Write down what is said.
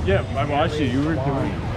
Yeah, I watched you. You were doing it.